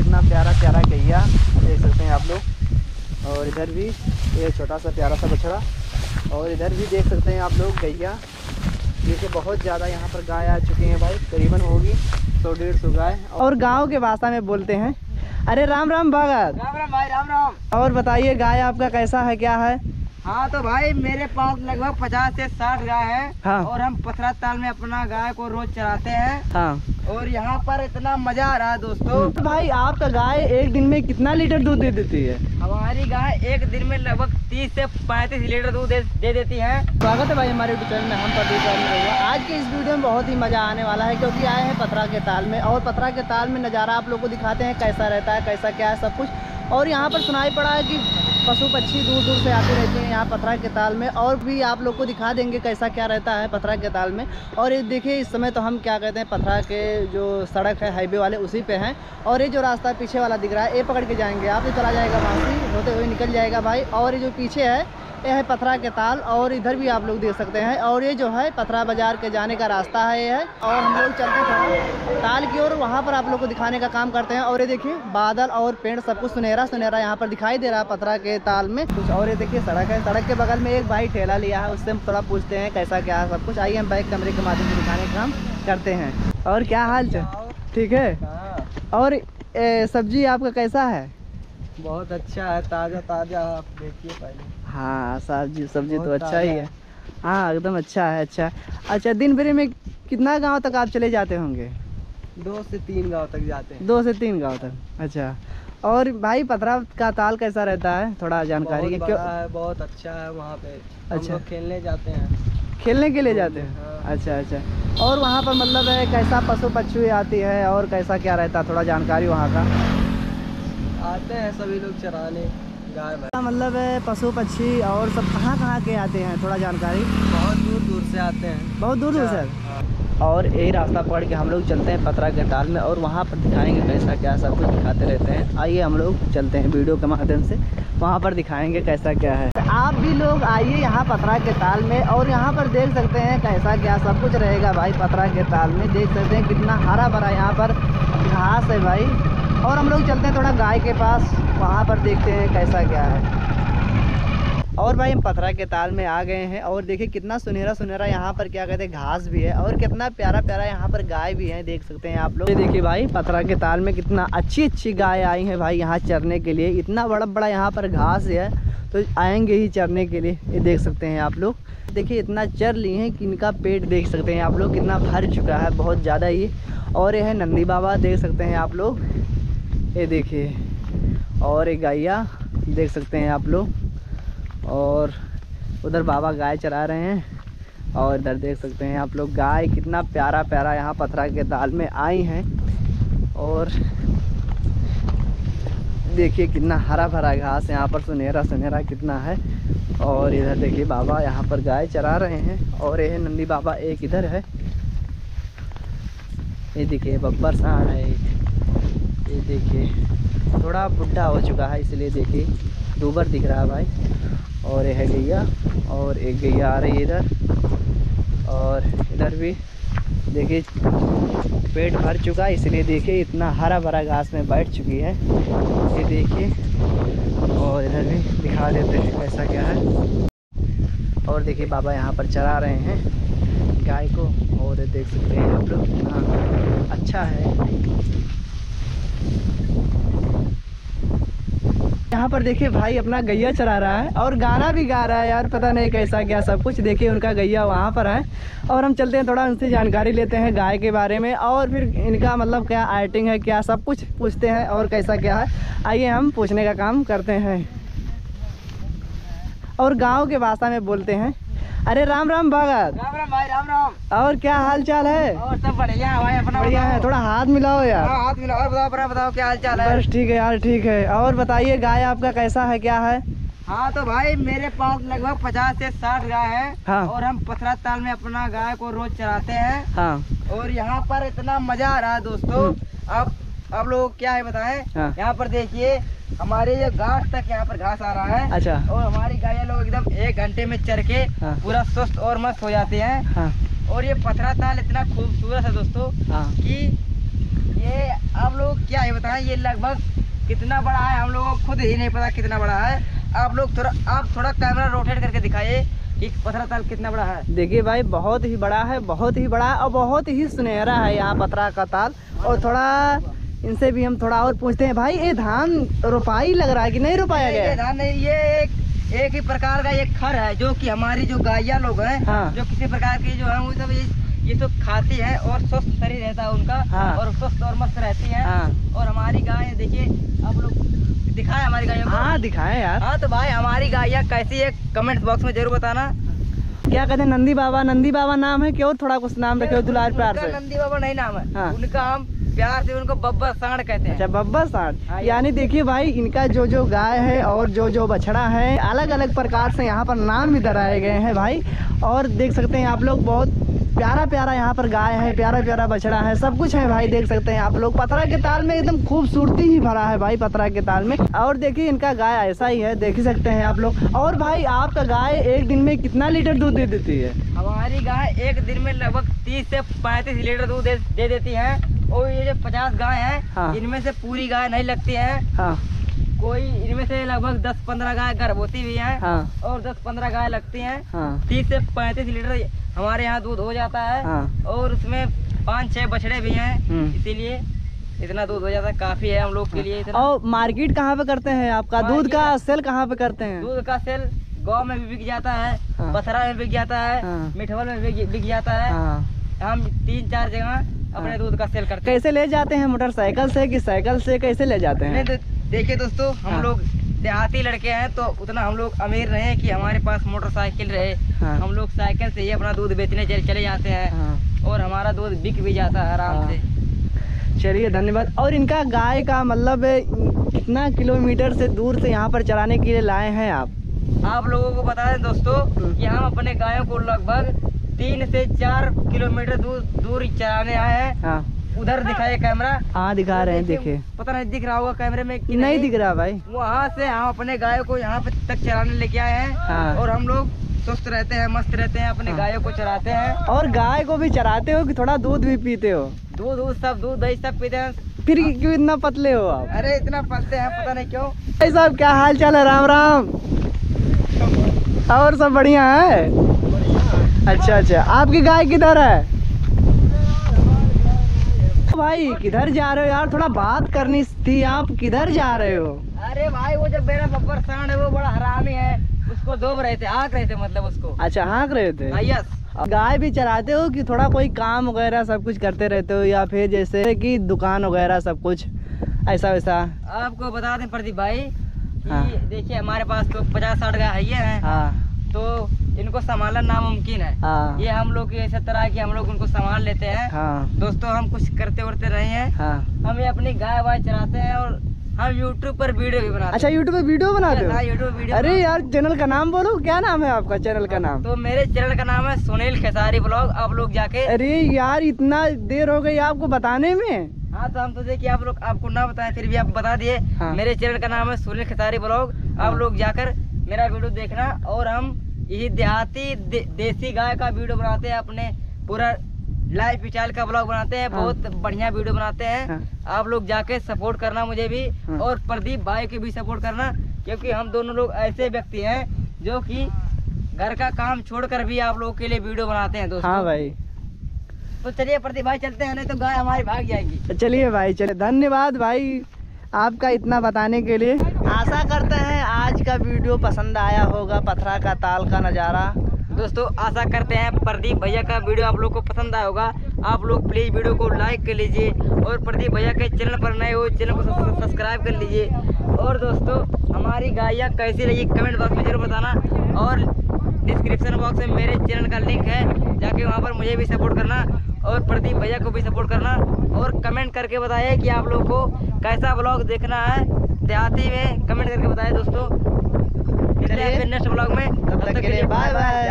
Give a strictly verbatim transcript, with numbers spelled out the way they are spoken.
कितना प्यारा प्यारा गैया देख सकते हैं आप लोग। और इधर भी ये छोटा सा प्यारा सा बछड़ा, और इधर भी देख सकते हैं आप लोग गैया। जैसे बहुत ज़्यादा यहाँ पर गाय आ चुकी हैं भाई, करीबन होगी सौ डेढ़ सौ गाय। और गाँव के भाषा में बोलते हैं। अरे राम राम भगत। राम राम भाई, राम राम। और बताइए गाय आपका कैसा है, क्या है? हाँ तो भाई मेरे पास लगभग पचास से साठ गाय है। हाँ। और हम पथरा ताल में अपना गाय को रोज चराते हैं। हाँ। और यहाँ पर इतना मजा आ रहा है दोस्तों। तो भाई आपका गाय एक दिन में कितना लीटर दूध दे देती है? हमारी गाय एक दिन में लगभग तीस से पैंतीस लीटर दूध दे, दे देती है। स्वागत है भाई हमारे यूट्यूब चैनल में, हम प्रदीप रहुआ। आज के इस वीडियो में बहुत ही मज़ा आने वाला है, क्योंकि आए हैं पथरा के ताल में। और पथरा के ताल में नज़ारा आप लोग को दिखाते हैं कैसा रहता है, कैसा क्या है सब कुछ। और यहाँ पर सुनाई पड़ा है कि पशु पक्षी दूर दूर से आते रहते हैं यहाँ पथरा के ताल में। और भी आप लोग को दिखा देंगे कैसा क्या रहता है पथरा के ताल में। और ये देखिए इस समय तो हम क्या कहते हैं, पथरा के जो सड़क है हाईवे वाले उसी पे हैं। और ये जो रास्ता पीछे वाला दिख रहा है ये पकड़ के जाएंगे आप, ये चला जाएगा वहाँ से होते हुए निकल जाएगा भाई। और ये जो पीछे है ये है पथरा के ताल, और इधर भी आप लोग देख सकते हैं। और ये जो है पथरा बाजार के जाने का रास्ता है ये है। और हम लोग चलते थे ताल की ओर, वहाँ पर आप लोग को दिखाने का काम करते हैं। और ये देखिए बादल और पेड़ सब कुछ सुनहरा सुनहरा यहाँ पर दिखाई दे रहा है पथरा के ताल में कुछ। और ये देखिए सड़क है, सड़क के बगल में एक भाई ठेला लिया है, उससे हम थोड़ा पूछते हैं कैसा क्या है सब कुछ। आइए हम बैक कैमरे के माध्यम से दिखाने का काम करते हैं। और क्या हाल चाल, ठीक है? और ए, सब्जी आपका कैसा है? बहुत अच्छा है, ताजा ताजा। आप देखिए पहले। हाँ सब्जी सब्जी तो अच्छा ही है। हाँ एकदम अच्छा है। अच्छा अच्छा दिन भर में कितना गांव तक आप चले जाते होंगे? दो से तीन गांव तक जाते हैं। दो से तीन गांव तक, अच्छा। और भाई पथरा का ताल कैसा रहता है, थोड़ा जानकारी? बहुत बड़ा है, बहुत अच्छा है वहाँ पे। अच्छा। हम लोग खेलने जाते हैं। खेलने के लिए जाते हैं? हाँ। अच्छा अच्छा। और वहाँ पर मतलब है कैसा पशु पक्षी आती है और कैसा क्या रहता है, थोड़ा जानकारी वहाँ का? आते हैं सभी लोग चराने गाय भैंस। मतलब है पशु पक्षी और सब कहाँ कहाँ के आते हैं, थोड़ा जानकारी? बहुत दूर दूर से आते हैं। बहुत दूर दूर से? हाँ। और यही रास्ता पकड़ के हम लोग चलते हैं पथरा के ताल में, और वहाँ पर दिखाएंगे कैसा क्या सब कुछ दिखाते रहते हैं। आइए हम लोग चलते हैं वीडियो के माध्यम से, वहाँ पर दिखाएंगे कैसा क्या है। आप भी लोग आइए यहाँ पथरा के ताल में, और यहाँ पर देख सकते हैं कैसा क्या सब कुछ रहेगा भाई पथरा के ताल में। देख सकते हैं कितना हरा भरा यहाँ पर घास है भाई। और हम लोग चलते हैं थोड़ा गाय के पास, वहाँ पर देखते हैं कैसा क्या है। और भाई हम पथरा के ताल में आ गए हैं, और देखिए कितना सुनहरा सुनहरा यहाँ पर क्या कहते हैं घास भी है, और कितना प्यारा प्यारा यहाँ पर गाय भी है, देख सकते हैं आप लोग। ये देखिए भाई पथरा के ताल में कितना अच्छी अच्छी गाय आई हैं भाई यहाँ चरने के लिए। इतना बड़ा बड़ा यहाँ पर घास है तो आएंगे ही चरने के लिए, ये देख सकते हैं आप लोग। देखिए इतना चर लिए हैं कि इनका पेट देख सकते हैं आप लोग कितना भर चुका है, बहुत ज़्यादा ही। और ये है नंदी बाबा, देख सकते हैं आप लोग, ये देखिए। और एक गैया देख सकते हैं आप लोग। और उधर बाबा गाय चरा रहे हैं, और इधर देख सकते हैं आप लोग गाय कितना प्यारा प्यारा यहाँ पथरा के ताल में आई हैं। और देखिए कितना हरा भरा घास यहाँ पर, सुनहरा सुनहरा कितना है। और इधर देखिए बाबा यहाँ पर गाय चरा रहे हैं, और ये नंदी बाबा एक इधर है, ये देखिए बब्बर सांड है एक, ये देखिए थोड़ा बुढ़ा हो चुका है इसलिए देखिए दूबर दिख रहा है भाई। और ये है गैया, और एक गैया आ रही है इधर। और इधर भी देखिए पेट भर चुका है इसलिए देखिए इतना हरा भरा घास में बैठ चुकी है, ये देखिए। और इधर भी दिखा देते हैं कैसा क्या है। और देखिए बाबा यहाँ पर चरा रहे हैं गाय को, और देख सकते हैं आप लोग कितना अच्छा है। यहाँ पर देखिए भाई अपना गैया चरा रहा है, और गाना भी गा रहा है यार, पता नहीं कैसा क्या सब कुछ। देखिए उनका गैया वहाँ पर है, और हम चलते हैं थोड़ा उनसे जानकारी लेते हैं गाय के बारे में, और फिर इनका मतलब क्या आइटिंग है क्या सब कुछ पूछते हैं, और कैसा क्या है आइए हम पूछने का काम करते हैं। और गाँव के भाषा में बोलते हैं। अरे राम राम भगत। राम राम भाई, राम राम। और क्या हाल चाल है? और सब बढ़िया है भाई, अपना बढ़िया है, थोड़ा हाथ मिलाओ यार। हाँ, हाथ मिलाओ। और बताओ अपना बताओ क्या हाल चाल है? बस ठीक है यार, ठीक है। और बताइए गाय आपका कैसा है, क्या है? हाँ तो भाई मेरे पास लगभग पचास से साठ गाय है। हाँ। और हम पथरा ताल में अपना गाय को रोज चराते हैं। हाँ। और यहाँ पर इतना मजा आ रहा है दोस्तों। अब आप लोग क्या है बताएं। हाँ। यहाँ पर देखिए हमारे ये घाट तक यहाँ पर घास आ रहा है। अच्छा। और हमारी गाय लोग एकदम एक घंटे में चर के हाँ। पूरा स्वस्थ और मस्त हो जाते हैं। हाँ। और ये पथरा ताल इतना खूबसूरत है दोस्तों हाँ। कि ये आप लोग क्या है बताएं, ये लगभग कितना बड़ा है हम लोगों को खुद ही नहीं पता कितना बड़ा है। आप लोग थोड़ा आप थोड़ा कैमरा रोटेट करके दिखाइए कि पथरा ताल कितना बड़ा है। देखिए भाई बहुत ही बड़ा है, बहुत ही बड़ा और बहुत ही सुनहरा है यहाँ पथरा का ताल। और थोड़ा इनसे भी हम थोड़ा और पूछते हैं। भाई ये धान रोपाई लग रहा है कि नहीं रोपाया गया? ये धान नहीं, ये एक एक ही प्रकार का एक खर है जो कि हमारी जो गाया लोग हैं, हाँ। जो किसी प्रकार की जो है वो सब ये ये तो खाती है और स्वस्थ शरीर रहता है उनका, हाँ। और स्वस्थ और मस्त रहती है। हाँ। और हमारी गाय देखिए, आप लोग दिखाए हमारी गायों को। हाँ दिखाएं यार। हाँ तो भाई हमारी गाय कैसी है कमेंट बॉक्स में जरूर बताना। क्या कहते हैं? नंदी बाबा, नंदी बाबा नाम है, क्यों थोड़ा कुछ नाम रखे हो दुलार प्यार उनका से? नंदी बाबा नहीं नाम है, हाँ। उनका हम प्यार से उनको बब्बर सांड कहते हैं। अच्छा बब्बर सांड। हाँ, यानी देखिए भाई इनका जो जो गाय है और जो जो बछड़ा है अलग अलग प्रकार से यहाँ पर नाम भी धराए गए हैं भाई। और देख सकते हैं आप लोग बहुत प्यारा प्यारा यहाँ पर गाय है, प्यारा प्यारा बछड़ा है, सब कुछ है भाई। देख सकते हैं आप लोग पथरा के ताल में एकदम खूबसूरती ही भरा है भाई पथरा के ताल में। और देखिए इनका गाय ऐसा ही है, देख ही सकते हैं आप लोग। और भाई आपका गाय एक दिन में कितना लीटर दूध दे देती है? हमारी गाय एक दिन में लगभग तीस से पैंतीस लीटर दूध दे, दे देती है। और ये जो पचास गाय हैं, हाँ। इनमें से पूरी गाय नहीं लगती है। हाँ कोई इनमें से लगभग दस पंद्रह गाय गर्भवती भी हैं, हाँ और दस पंद्रह गाय लगती हैं। हाँ तीस से पैंतीस लीटर हमारे यहाँ दूध हो जाता है। हाँ। और उसमें पाँच छह बछड़े भी हैं, हम्म। इसीलिए इतना दूध हो जाता है, काफी है हम लोग के लिए इतना। और मार्केट कहाँ पे करते हैं आपका? दूध का मार्केट- सेल कहाँ पे करते हैं? दूध का सेल गाँव में भी बिक जाता है, हाँ। पथरा में बिक जाता है, हाँ। मिठवल में बिक बिक जाता है। हाँ। हम तीन चार जगह अपने हाँ। दूध का सेल करते हैं। कैसे ले जाते हैं? मोटरसाइकिल से कि साइकिल से? कैसे ले जाते नहीं हैं? तो देखिए दोस्तों, हम हाँ। लोग देहाती लड़के हैं तो उतना हम लोग अमीर रहे हैं कि हमारे पास मोटरसाइकिल रहे। हाँ। हम लोग साइकिल से ही अपना दूध बेचने चले चले जाते हैं, हाँ। और हमारा दूध बिक भी जाता है आराम हाँ। से। चलिए धन्यवाद। और इनका गाय का मतलब कितना किलोमीटर से दूर से यहाँ पर चराने के लिए लाए हैं आप? आप लोगों को बता दें दोस्तों हम्म। कि हम अपने गायों को लगभग तीन से चार किलोमीटर दूर दूर चराने आए हैं। हाँ उधर दिखाइए कैमरा। हाँ दिखा रहे हैं, देखिए। पता नहीं दिख रहा होगा कैमरे में कि नहीं दिख रहा भाई। वहाँ से हम अपने गायों को यहाँ पे तक चराने लेके आए हैं। हाँ। और हम लोग स्वस्थ रहते हैं, मस्त रहते हैं, अपने हाँ। गायों को चराते हैं। और गाय को भी चराते हो कि थोड़ा दूध भी पीते हो? दूध दूध सब दूध दही सब पीते हैं। फिर क्यों इतना पतले हो आप? अरे इतना पलते हैं पता नहीं क्यों। भाई साहब क्या हाल चाल है? राम राम। और सब बढ़िया है? अच्छा अच्छा। आपकी गाय किधर है? भाई किधर जा रहे हो यार? थोड़ा बात करनी थी। आप किधर जा रहे हो? अरे भाई वो जो मेरा बब्बर सांड है वो बड़ा हरामी है, उसको दोब रहे थे, आक रहे थे मतलब उसको। अच्छा हाँक रहे थे? हाँ, यस। गाय भी चराते हो कि थोड़ा कोई काम वगैरह सब कुछ करते रहते हो, या फिर जैसे कि दुकान वगैरह सब कुछ ऐसा वैसा? आपको बता दें प्रदीप भाई कि हाँ। देखिए हमारे पास तो पचास साठ गाय है ही हैं, हाँ तो इनको संभालना नामुमकिन है। हाँ ये हम लोग ऐसा तरह की हम लोग उनको संभाल लेते हैं। हाँ दोस्तों हम कुछ करते वर्ते रहे हैं, हाँ। हम ये अपनी गाय वाय चराते हैं, और हम यूट्यूब पर वीडियो भी बनाते अच्छा यूट्यूब पे वीडियो बनाते हैं। हाँ, हो? YouTube video. अरे यार चैनल का नाम बोलो, क्या नाम है आपका चैनल का नाम? तो मेरे चैनल का नाम है सुनील खेसारी ब्लॉग। आप लोग जाके। अरे यार इतना देर हो गई आपको बताने में। हाँ तो हम सोचे कि आप लोग आपको ना बताएं, फिर भी आप बता दिए। हाँ। मेरे चैनल का नाम है सुनील खेसारी ब्लॉग। हाँ। आप लोग जाकर मेरा वीडियो देखना। और हम यही देहाती दे, देसी गाय का वीडियो बनाते हैं, अपने पूरा लाइफ स्टाइल का ब्लॉग बनाते हैं। हाँ। बहुत बढ़िया वीडियो बनाते हैं। हाँ। आप लोग जाके सपोर्ट करना मुझे भी, हाँ। और प्रदीप भाई के भी सपोर्ट करना, क्योंकि हम दोनों लोग ऐसे व्यक्ति हैं जो कि घर का काम छोड़कर भी आप लोगों के लिए वीडियो बनाते हैं दोस्तों। हाँ भाई। तो चलिए प्रदीप भाई चलते हैं, नहीं तो गाय हमारी भाग जाएगी। चलिए भाई चलिए। धन्यवाद भाई आपका इतना बताने के लिए। आशा करते हैं आज का वीडियो पसंद आया होगा, पथरा का ताल का नज़ारा। दोस्तों आशा करते हैं प्रदीप भैया का वीडियो आप लोग को पसंद आया होगा। आप लोग प्लीज़ वीडियो को लाइक कर लीजिए, और प्रदीप भैया के चैनल पर नए हो चैनल को सब्सक्राइब कर लीजिए। और दोस्तों हमारी गायिया कैसी लगी कमेंट बॉक्स में जरूर बताना, और डिस्क्रिप्शन बॉक्स में मेरे चैनल का लिंक है, जाके वहाँ पर मुझे भी सपोर्ट करना और प्रदीप भैया को भी सपोर्ट करना। और कमेंट करके बताइए कि आप लोग को कैसा ब्लॉग देखना है देहाती में, कमेंट करके बताइए दोस्तों। मिलते हैं फिर नेक्स्ट ब्लॉग में, तब तक के लिए बाय बाय।